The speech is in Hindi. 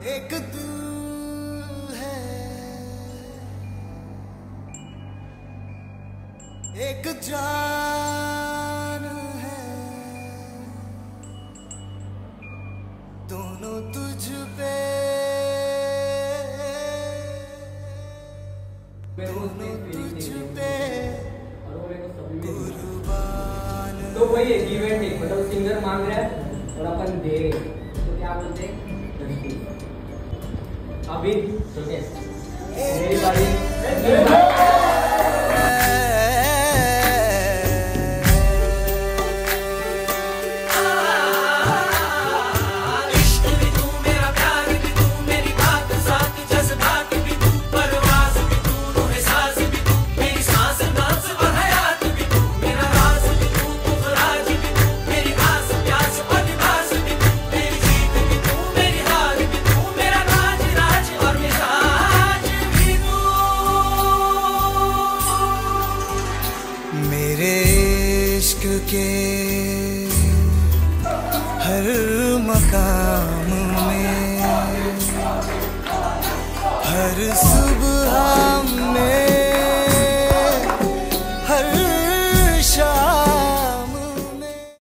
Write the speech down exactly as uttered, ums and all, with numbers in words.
एक तू है, एक जान है, दोनों तुझ पे, दोनों तुझ पे कुर्बान। तो वही है इवेंट एक, मतलब सिंगर मांग रहा है और अपन दे रहे हैं, तो क्या बोलते हैं अभी मेरी बारी। मेरे इश्क के हर मकाम में, हर सुबह